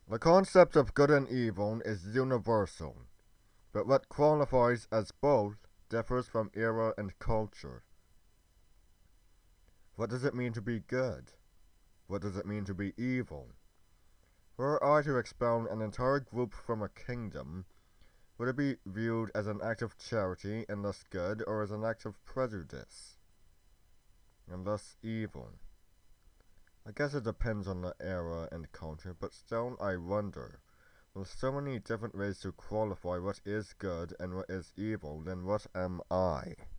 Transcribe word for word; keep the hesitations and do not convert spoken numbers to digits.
The concept of good and evil is universal, but what qualifies as both differs from era and culture. What does it mean to be good? What does it mean to be evil? Were I to expel an entire group from a kingdom, would it be viewed as an act of charity and thus good, or as an act of prejudice and thus evil? I guess it depends on the era and culture, but still I wonder, with so many different ways to qualify what is good and what is evil, then what am I?